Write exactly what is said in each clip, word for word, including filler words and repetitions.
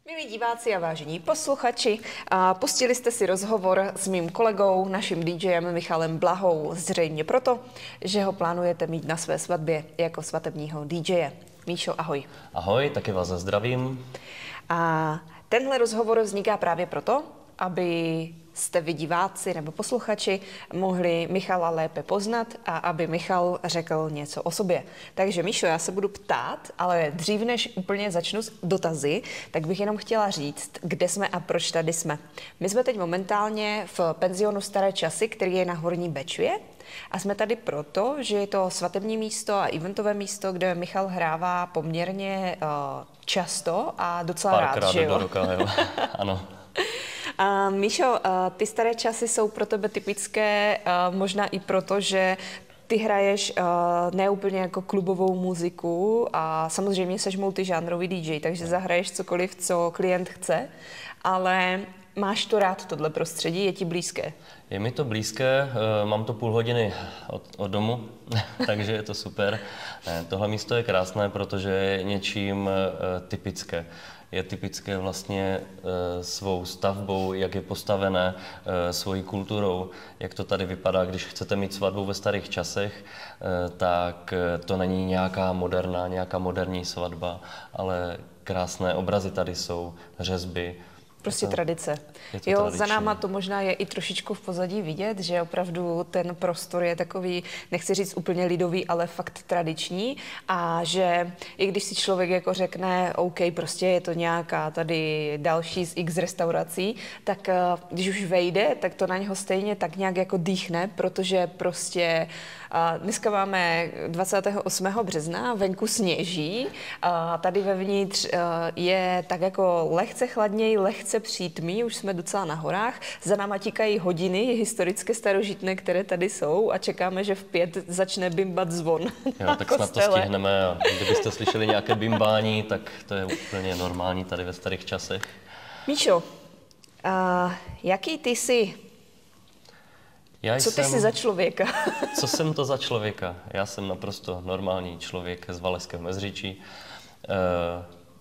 Milí diváci a vážení posluchači, pustili jste si rozhovor s mým kolegou, naším DJem Michalem Blahou, zřejmě proto, že ho plánujete mít na své svatbě jako svatebního DJe. Míšo, ahoj. Ahoj, taky vás zdravím. A tenhle rozhovor vzniká právě proto, aby jste vy diváci nebo posluchači mohli Michala lépe poznat a aby Michal řekl něco o sobě. Takže Míšo, já se budu ptát, ale dřív než úplně začnu s dotazy, tak bych jenom chtěla říct, kde jsme a proč tady jsme. My jsme teď momentálně v penzionu Staré časy, který je na Horní Bečvě. A jsme tady proto, že je to svatební místo a eventové místo, kde Michal hrává poměrně uh, často a docela Párkrát rád, že jo? do roka, jo. Ano. Uh, Míšo, uh, ty staré časy jsou pro tebe typické, uh, možná i proto, že ty hraješ uh, neúplně jako klubovou muziku a samozřejmě seš multižánrový D J, takže zahraješ cokoliv, co klient chce, ale máš to rád, tohle prostředí, je ti blízké? Je mi to blízké, mám to půl hodiny od, od domu, takže je to super. Tohle místo je krásné, protože je něčím typické. Je typické vlastně svou stavbou, jak je postavené, svojí kulturou, jak to tady vypadá. Když chcete mít svatbu ve starých časech, tak to není nějaká moderná, nějaká moderní svatba, ale krásné obrazy tady jsou, řezby. Prostě to, tradice. to Jo, tradiční. za náma to možná je i trošičku v pozadí vidět, že opravdu ten prostor je takový, nechci říct úplně lidový, ale fakt tradiční a že i když si člověk jako řekne, OK, prostě je to nějaká tady další z X restaurací, tak když už vejde, tak to na něho stejně tak nějak jako dýchne, protože prostě a dneska máme dvacátého osmého března, venku sněží, a tady vevnitř je tak jako lehce chladněji, lehce přítmí, už jsme docela na horách, za náma tikají hodiny historické starožitné, které tady jsou a čekáme, že v pět začne bimbat zvon. Jo, tak snad to stihneme a kdybyste slyšeli nějaké bimbání, tak to je úplně normální tady ve starých časech. Míšo, a jaký ty jsi? Já Co ty jsem, jsi za člověka? Co jsem to za člověka? Já jsem naprosto normální člověk z Valašského Meziříčí. Uh,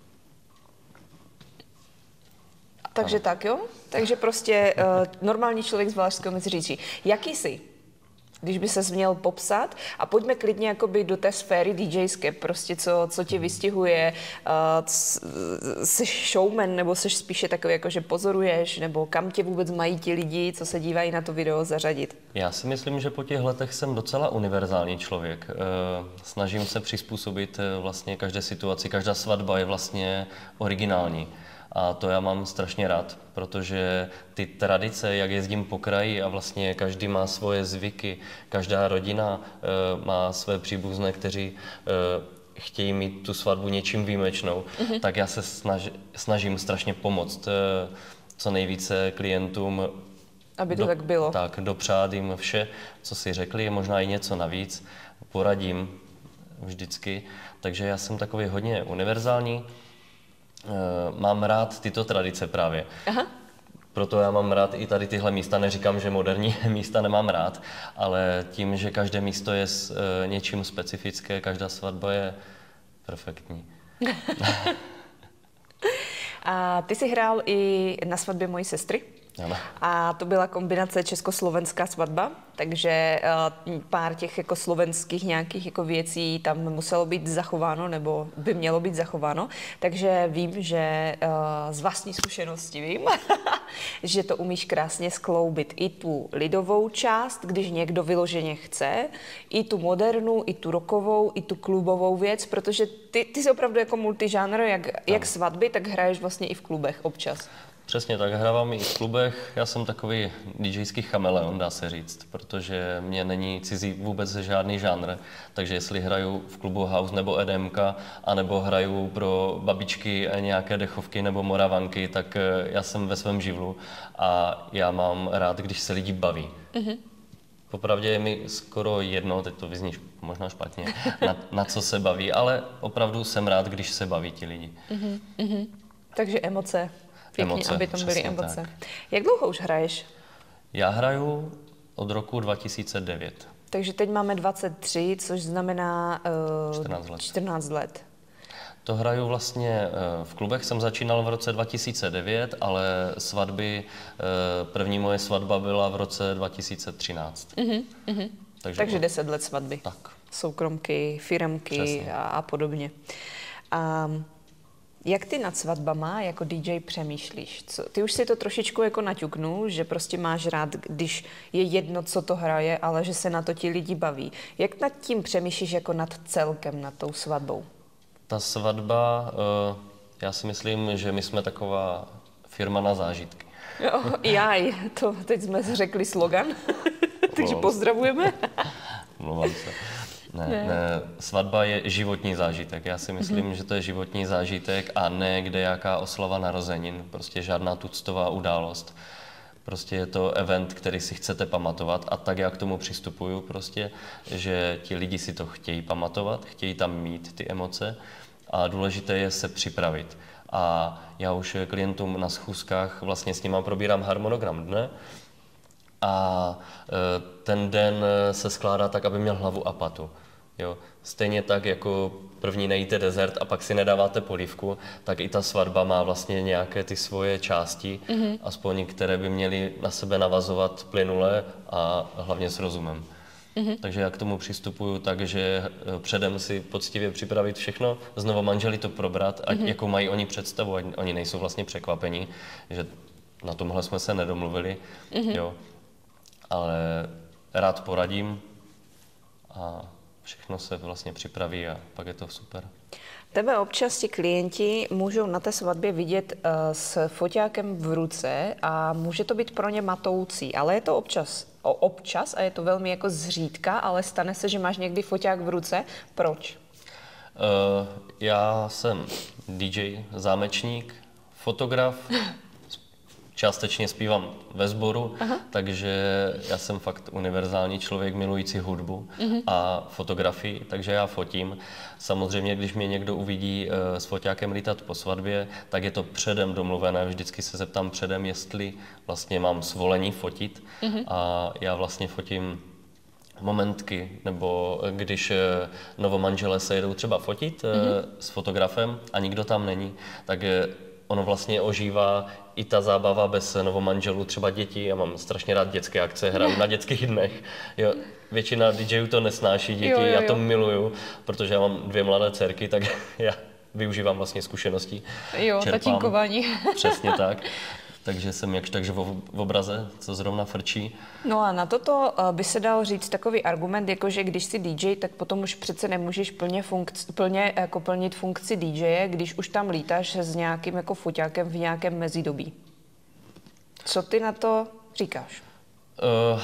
Takže ano. Tak jo? Takže prostě uh, normální člověk z Valašského Meziříčí. Jaký jsi? Když by ses měl popsat a pojďme klidně jakoby do té sféry DJské, prostě co, co tě vystihuje, uh, jsi showman nebo jsi spíše takový jako, že pozoruješ, nebo kam tě vůbec mají ti lidi, co se dívají na to video, zařadit? Já si myslím, že po těch letech jsem docela univerzální člověk. Uh, snažím se přizpůsobit uh, vlastně každé situaci, každá svatba je vlastně originální. A to já mám strašně rád, protože ty tradice, jak jezdím po kraji a vlastně každý má svoje zvyky, každá rodina e, má své příbuzné, kteří e, chtějí mít tu svatbu něčím výjimečnou, mm-hmm. tak já se snaž, snažím strašně pomoct e, co nejvíce klientům. Aby to do, tak bylo. Tak, dopřát jim vše, co si řekli, možná i něco navíc, poradím vždycky. Takže já jsem takový hodně univerzální. Mám rád tyto tradice právě. Aha. Proto já mám rád i tady tyhle místa. Neříkám, že moderní místa nemám rád, ale tím, že každé místo je s e, něčím specifické, každá svatba je perfektní. A ty jsi hrál i na svatbě mojí sestry. Ano. A to byla kombinace československá svatba, takže uh, pár těch jako slovenských nějakých jako věcí tam muselo být zachováno, nebo by mělo být zachováno. Takže vím, že uh, z vlastní zkušenosti vím, že to umíš krásně skloubit i tu lidovou část, když někdo vyloženě chce, i tu modernu, i tu rockovou, i tu klubovou věc, protože ty, ty jsi opravdu jako multižánr, jak, jak svatby, tak hraješ vlastně i v klubech občas. Přesně tak, hrávám i v klubech. Já jsem takový DJský chameleon, dá se říct, protože mě není cizí vůbec žádný žánr. Takže jestli hraju v klubu house nebo E D M ka, anebo hraju pro babičky nějaké dechovky nebo moravanky, tak já jsem ve svém živlu a já mám rád, když se lidi baví. Mm-hmm. Popravdě je mi skoro jedno, teď to vyzní možná špatně, na, na co se baví, ale opravdu jsem rád, když se baví ti lidi. Mm-hmm. Takže emoce. Pěkně, emoce, aby tam byly emoce. Tak. Jak dlouho už hraješ? Já hraju od roku dva tisíce devět. Takže teď máme dvacet tři, což znamená uh, čtrnáct let. čtrnáct let. To hraju vlastně, v klubech jsem začínal v roce dva tisíce devět, ale svatby, první moje svatba byla v roce dva tisíce třináct. Mm-hmm, mm-hmm. Takže, Takže deset let svatby. Tak. Soukromky, firemky a, a podobně. A jak ty nad svatbama jako D J přemýšlíš? Co, ty už si to trošičku jako naťuknul, že prostě máš rád, když je jedno, co to hraje, ale že se na to ti lidi baví. Jak nad tím přemýšlíš jako nad celkem, nad tou svatbou? Ta svatba, já si myslím, že my jsme taková firma na zážitky. Jo, jaj, to teď jsme řekli slogan, takže pozdravujeme. Mluvám se. Ne, ne. ne, svatba je životní zážitek. Já si myslím, mm-hmm. že to je životní zážitek a ne kdejaká oslava narozenin, prostě žádná tuctová událost. Prostě je to event, který si chcete pamatovat a tak já k tomu přistupuju prostě, že ti lidi si to chtějí pamatovat, chtějí tam mít ty emoce a důležité je se připravit. A já už klientům na schůzkách vlastně s nima probírám harmonogram dne a ten den se skládá tak, aby měl hlavu a patu. Jo. Stejně tak, jako první nejíte dezert a pak si nedáváte polívku, tak i ta svatba má vlastně nějaké ty svoje části, mm-hmm. aspoň které by měly na sebe navazovat plynule a hlavně s rozumem. Mm-hmm. Takže já k tomu přistupuju tak, že předem si poctivě připravit všechno, znovu manželi to probrat, ať mm-hmm. jakou mají oni představu, ať oni nejsou vlastně překvapení, že na tomhle jsme se nedomluvili, mm-hmm. jo. Ale rád poradím a všechno se vlastně připraví a pak je to super. Tebe občas ti klienti můžou na té svatbě vidět uh, s foťákem v ruce a může to být pro ně matoucí, ale je to občas, o, občas a je to velmi jako zřídka, ale stane se, že máš někdy foťák v ruce. Proč? Uh, já jsem D J, zámečník, fotograf, částečně zpívám ve sboru, aha. takže já jsem fakt univerzální člověk milující hudbu uh-huh. a fotografii, takže já fotím. Samozřejmě, když mě někdo uvidí uh, s foťákem lítat po svatbě, tak je to předem domluvené. Vždycky se zeptám předem, jestli vlastně mám svolení fotit uh-huh. a já vlastně fotím momentky, nebo když uh, novomanželé se jedou třeba fotit uh, uh-huh. s fotografem a nikdo tam není, tak uh, ono vlastně ožívá i ta zábava bez novomanželů, třeba děti. Já mám strašně rád dětské akce, hraju na dětských dnech. Jo, většina D Jů to nesnáší, děti, jo, jo, jo. já to miluju, protože já mám dvě mladé dcerky, tak já využívám vlastně zkušeností. Jo, čerpám. Tatínkování. Přesně tak. Takže jsem jakž takže v obraze, co zrovna frčí. No a na toto by se dal říct takový argument, jako že když jsi D J, tak potom už přece nemůžeš plně, funkci, plně jako plnit funkci D J, když už tam lítáš s nějakým jako foťákem v nějakém mezidobí. Co ty na to říkáš? Uh,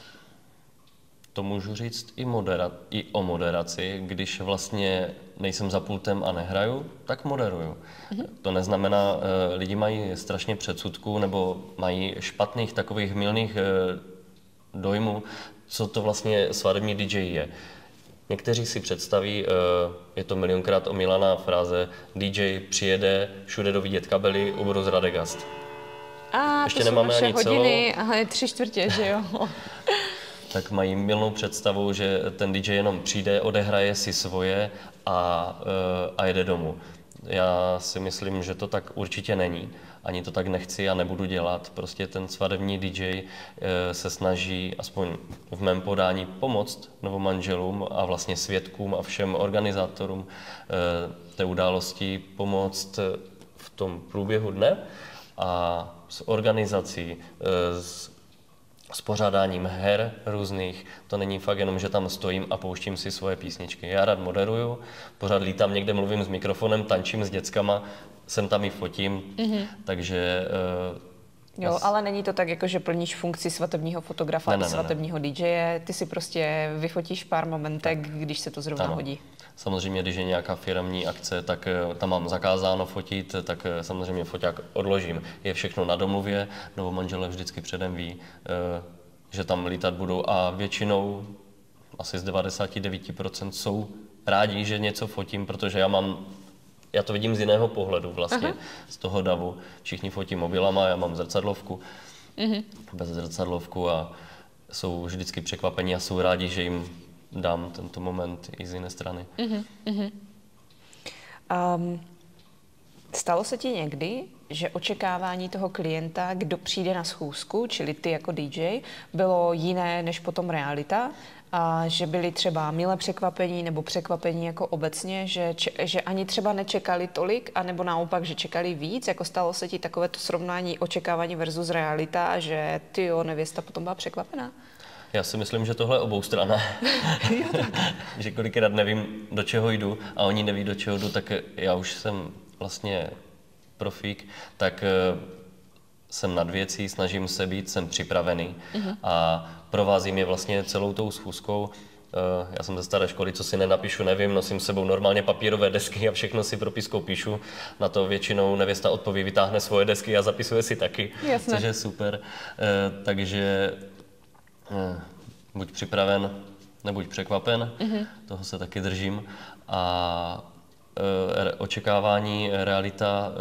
to můžu říct i, modera- i o moderaci. Když vlastně nejsem za pultem a nehraju, tak moderuju. Mm-hmm. To neznamená, uh, lidi mají strašně předsudků nebo mají špatných takových mylných uh, dojmů, co to vlastně svatební D J je. Někteří si představí, uh, je to milionkrát omílaná fráze, D J přijede, všude dovidět kabely, ubudu z Radegast. A ještě to nemáme jsou naše hodiny, celou. Ale tři čtvrtě, že jo? Tak mají mylnou představu, že ten D J jenom přijde, odehraje si svoje a, a jede domů. Já si myslím, že to tak určitě není. Ani to tak nechci a nebudu dělat. Prostě ten svatební D J se snaží, aspoň v mém podání, pomoct novomanželům a vlastně svědkům a všem organizátorům té události pomoct v tom průběhu dne a s organizací, s s pořádáním her různých. To není fakt jenom, že tam stojím a pouštím si svoje písničky. Já rád moderuju, pořád lítám někde, mluvím s mikrofonem, tančím s dětskama, sem tam i fotím, mm-hmm. takže... Uh, jo, ale není to tak, jako že plníš funkci svatebního fotografa a svatebního D J, ty si prostě vyfotíš pár momentek, tak. Když se to zrovna ano. hodí. Samozřejmě, když je nějaká firemní akce, tak tam mám zakázáno fotit, tak samozřejmě foťák odložím. Je všechno na domluvě, novomanželé vždycky předem ví, že tam lítat budou a většinou, asi z devadesát devět procent jsou rádi, že něco fotím, protože já mám, já to vidím z jiného pohledu vlastně, aha. z toho davu. Všichni fotí mobilama, já mám zrcadlovku, mhm. bez zrcadlovku a jsou vždycky překvapení a jsou rádi, že jim dám tento moment i z jiné strany. Uh-huh, uh-huh. Um, stalo se ti někdy, že očekávání toho klienta, kdo přijde na schůzku, čili ty jako D J, bylo jiné než potom realita? A že byli třeba milé překvapení nebo překvapení jako obecně, že, že ani třeba nečekali tolik, anebo naopak, že čekali víc? Jako stalo se ti takovéto srovnání očekávání versus realita a že ty jo, nevěsta potom byla překvapená? Já si myslím, že tohle je oboustranné. Že kolikrát nevím, do čeho jdu a oni neví, do čeho jdu, tak já už jsem vlastně profík, tak jsem nad věcí, snažím se být, jsem připravený uh-huh. a provázím je vlastně celou tou schůzkou. Já jsem ze staré školy, co si nenapíšu, nevím, nosím s sebou normálně papírové desky a všechno si propiskou píšu. Na to většinou nevěsta odpoví, vytáhne svoje desky a zapisuje si taky, Jasne. Což je super. Takže buď připraven, nebuď překvapen, uh-huh. toho se taky držím. A očekávání, realita,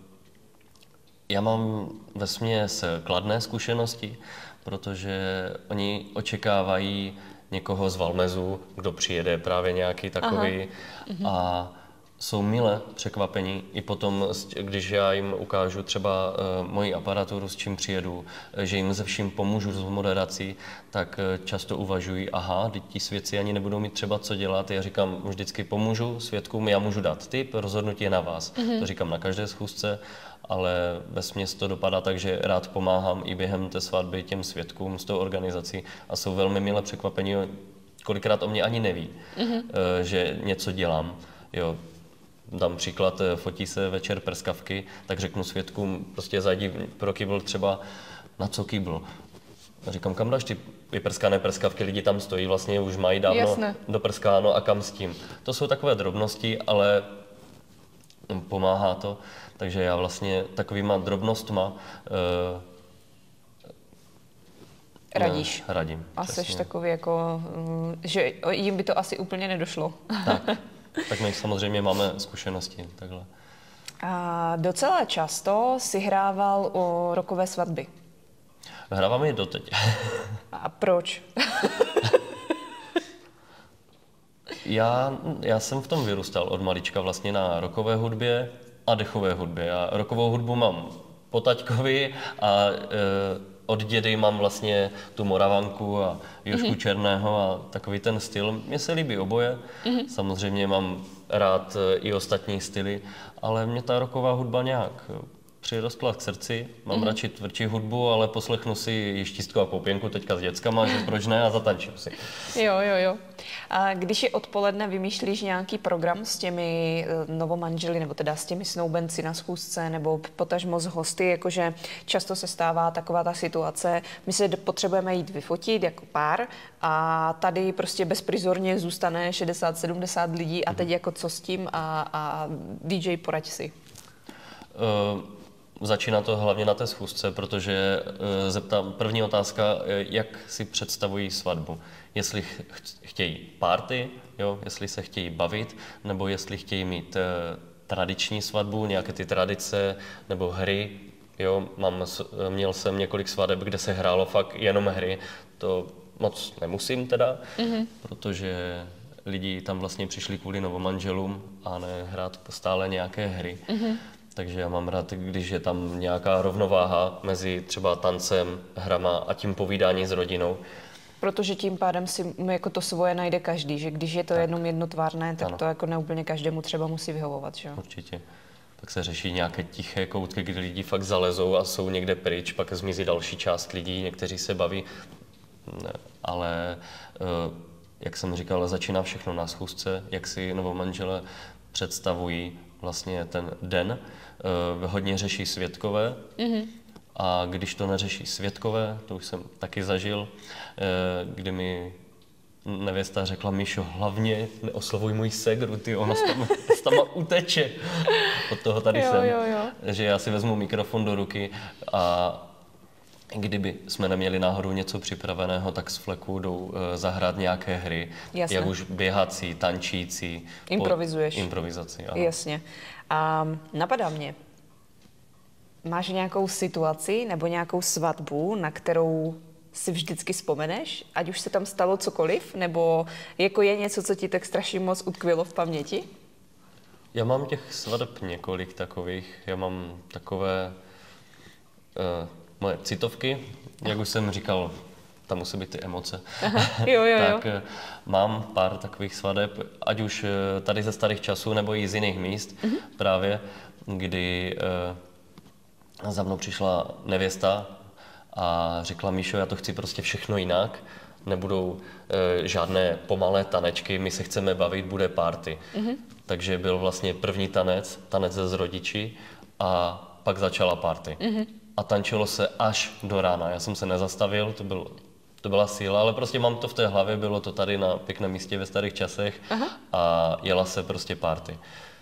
já mám vesměs kladné zkušenosti, protože oni očekávají někoho z Valmezu, kdo přijede, právě nějaký takový. Aha. A jsou mile překvapení i potom, když já jim ukážu třeba uh, moji aparaturu, s čím přijedu, že jim ze vším pomůžu s moderací, tak uh, často uvažují, aha, teď ti svědci ani nebudou mít třeba co dělat. Já říkám, vždycky pomůžu svědkům, já můžu dát tip, rozhodnutí je na vás. Mm-hmm. To říkám na každé schůzce, ale vesměs to dopadá tak, že rád pomáhám i během té svatby těm svědkům s tou organizací a jsou velmi mile překvapení, kolikrát o mě ani neví, mm-hmm. uh, že něco dělám. Jo. Dám příklad, fotí se večer prskavky, tak řeknu svědkům, prostě zajdi pro kýbl třeba, na co kýbl. Říkám, kam dáš ty vyprskané prskavky, lidi tam stojí, vlastně už mají dávno Jasne. doprskáno a kam s tím. To jsou takové drobnosti, ale pomáhá to, takže já vlastně takovýma drobnostma uh, radíš. Ne, radím. A jsi takový jako, že jim by to asi úplně nedošlo. Tak. Tak my samozřejmě máme zkušenosti, takhle. A docela často si hrával o rokové svatby. Hrávám je doteď. A proč? já, já jsem v tom vyrůstal od malička vlastně na rockové hudbě a dechové hudbě. Já rokovou hudbu mám po taťkovi a e, od dědy mám vlastně tu Moravanku a Jožku mm-hmm. Černého a takový ten styl. Mně se líbí oboje. Mm-hmm. Samozřejmě mám rád i ostatní styly, ale mě ta rocková hudba nějak přirostla k srdci. Mám mm-hmm. radši tvrdší hudbu, ale poslechnu si Jištítku a Poupěnku teďka s dětskama, že proč ne, a zatančím si. Jo, jo, jo. A když je odpoledne, vymýšlíš nějaký program s těmi novomanželi, nebo teda s těmi snoubenci na schůzce, nebo potažmo s hosty, jakože často se stává taková ta situace, my se potřebujeme jít vyfotit jako pár a tady prostě bezprizorně zůstane šedesát sedmdesát lidí a teď jako co s tím a, a D J poraď si. Uh... Začíná to hlavně na té schůzce, protože e, zeptám, první otázka, e, jak si představují svatbu. Jestli ch- chtějí party, jo, jestli se chtějí bavit, nebo jestli chtějí mít e, tradiční svatbu, nějaké ty tradice, nebo hry. Jo, mám, měl jsem několik svateb, kde se hrálo fakt jenom hry. To moc nemusím teda, mm-hmm. protože lidi tam vlastně přišli kvůli novomanželům a ne hrát stále nějaké hry. Mm-hmm. Takže já mám rád, když je tam nějaká rovnováha mezi třeba tancem, hrama a tím povídání s rodinou. Protože tím pádem si jako to svoje najde každý, že když je to tak. jenom jednotvárné, tak ano. to jako neúplně každému třeba musí vyhovovat, že jo? Určitě. Pak se řeší nějaké tiché koutky, kdy lidi fakt zalezou a jsou někde pryč, pak zmizí další část lidí, někteří se baví. Ale jak jsem říkal, začíná všechno na schůzce, jak si novomanžele představují vlastně ten den. Uh, hodně řeší svědkové mm-hmm. a když to neřeší svědkové, to už jsem taky zažil, uh, kdy mi nevěsta řekla, Míšo, hlavně neoslovuj můj segru, ty, ona tam, tam uteče. Od toho tady jo, jsem, jo, jo. Že já si vezmu mikrofon do ruky a kdyby jsme neměli náhodou něco připraveného, tak z fleku jdou uh, zahrát nějaké hry, Jasne. jak už běhací, tančící. Improvizuješ. Po improvizaci, ano. Jasně. A napadá mě, máš nějakou situaci nebo nějakou svatbu, na kterou si vždycky vzpomeneš, ať už se tam stalo cokoliv, nebo jako je něco, co ti tak strašně moc utkvělo v paměti? Já mám těch svadeb několik takových. Já mám takové uh, moje citovky, jak už jsem říkal, tam musí být ty emoce. Aha, jo, jo, tak jo. Mám pár takových svadeb, ať už tady ze starých časů, nebo i z jiných míst, mm-hmm. právě, kdy uh, za mnou přišla nevěsta a řekla: Míšo, já to chci prostě všechno jinak, nebudou uh, žádné pomalé tanečky, my se chceme bavit, bude party. Mm-hmm. Takže byl vlastně první tanec, tanec s rodiči a pak začala party. Mm-hmm. A tančilo se až do rána. Já jsem se nezastavil, to, byl, to byla síla, ale prostě mám to v té hlavě, bylo to tady na pěkném místě ve starých časech. Aha. A jela se prostě party.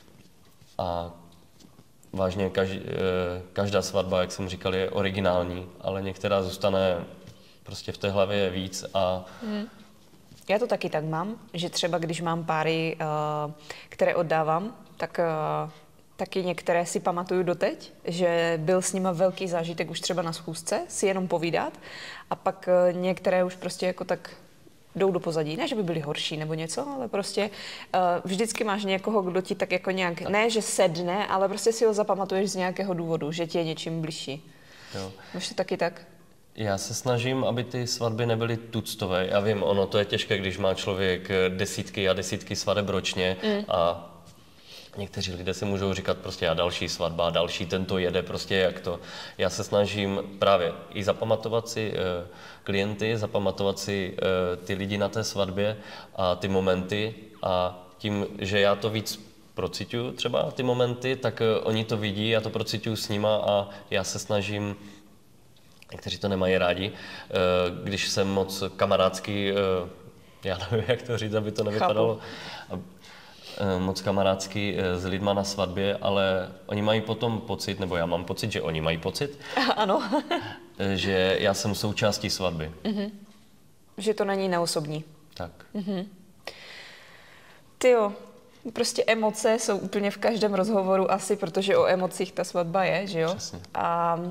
A vážně každý, každá svatba, jak jsem říkal, je originální, ale některá zůstane prostě v té hlavě víc a mm. Já to taky tak mám, že třeba když mám páry, které oddávám, tak taky některé si pamatuju doteď, že byl s nima velký zážitek už třeba na schůzce, si jenom povídat, a pak některé už prostě jako tak jdou do pozadí. Ne, že by byly horší nebo něco, ale prostě vždycky máš někoho, kdo ti tak jako nějak, ne, že sedne, ale prostě si ho zapamatuješ z nějakého důvodu, že ti je něčím bližší. Jo. Máš to taky tak? Já se snažím, aby ty svatby nebyly tuctové. Já vím, ono to je těžké, když má člověk desítky a desítky svadeb ročně mm. a někteří lidé si můžou říkat prostě a další svatba, další tento jede, prostě jak to. Já se snažím právě i zapamatovat si uh, klienty, zapamatovat si uh, ty lidi na té svatbě a ty momenty, a tím, že já to víc procituju třeba ty momenty, tak uh, oni to vidí, já to procituju s nima a já se snažím. Někteří to nemají rádi, když jsem moc kamarádský, já nevím, jak to říct, aby to nevypadalo, Chápu. moc kamarádský s lidma na svatbě, ale oni mají potom pocit, nebo já mám pocit, že oni mají pocit, ano. že já jsem součástí svatby. Mm-hmm. Že to není neosobní. Tak. Mm-hmm. Tyjo, prostě emoce jsou úplně v každém rozhovoru asi, protože o emocích ta svatba je, že jo? Přesně. A, a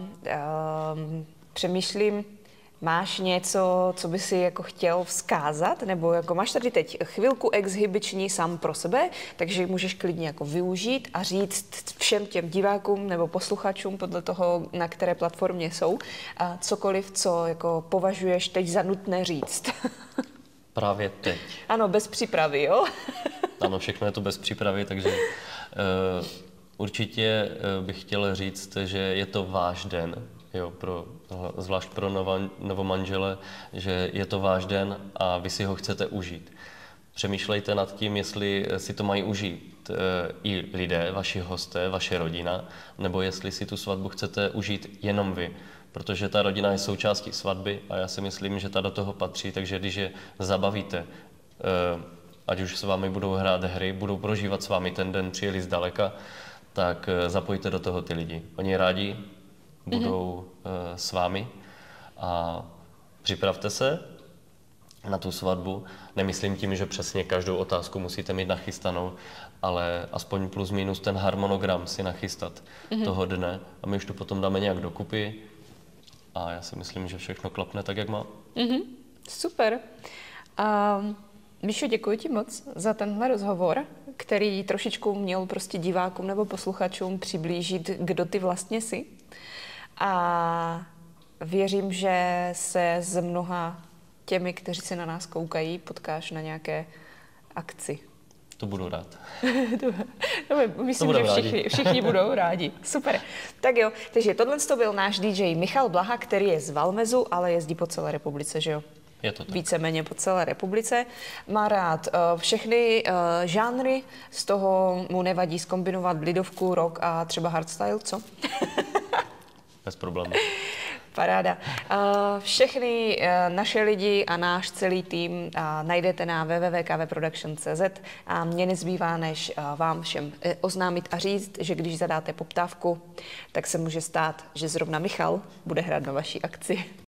přemýšlím, máš něco, co by si jako chtěl vzkázat, nebo jako máš tady teď chvilku exhibiční sám pro sebe, takže můžeš klidně jako využít a říct všem těm divákům nebo posluchačům podle toho, na které platformě jsou, a cokoliv, co jako považuješ teď za nutné říct. Právě teď. Ano, bez přípravy, jo? Ano, všechno je to bez přípravy, takže uh, určitě uh, bych chtěl říct, že je to váš den, jo, pro, zvlášť pro nova, novomanžele, že je to váš den a vy si ho chcete užít. Přemýšlejte nad tím, jestli si to mají užít uh, i lidé, vaši hosté, vaše rodina, nebo jestli si tu svatbu chcete užít jenom vy. Protože ta rodina je součástí svatby a já si myslím, že ta do toho patří, takže když je zabavíte, uh, ať už s vámi budou hrát hry, budou prožívat s vámi ten den, přijeli zdaleka, tak zapojte do toho ty lidi. Oni rádi budou mm-hmm. uh, s vámi a připravte se na tu svatbu. Nemyslím tím, že přesně každou otázku musíte mít nachystanou, ale aspoň plus minus ten harmonogram si nachystat mm-hmm. toho dne a my už to potom dáme nějak dokupy a já si myslím, že všechno klapne tak, jak má. Mm-hmm. Super. Um... Míšo, děkuji ti moc za tenhle rozhovor, který trošičku měl prostě divákům nebo posluchačům přiblížit, kdo ty vlastně jsi. A věřím, že se s mnoha těmi, kteří se na nás koukají, potkáš na nějaké akci. To budu rád. no, myslím, že všichni, všichni budou rádi. Super. Tak jo, takže tohle to byl náš dý džej Michal Blaha, který je z Valmezu, ale jezdí po celé republice, že jo? Je to tak. Víceméně po celé republice. Má rád uh, všechny uh, žánry, z toho mu nevadí zkombinovat lidovku, rock a třeba hardstyle, co? Bez problémů. Paráda. Uh, všechny uh, naše lidi a náš celý tým uh, najdete na w w w tečka k v production tečka c z a mě nezbývá, než uh, vám všem uh, oznámit a říct, že když zadáte poptávku, tak se může stát, že zrovna Michal bude hrát na vaší akci.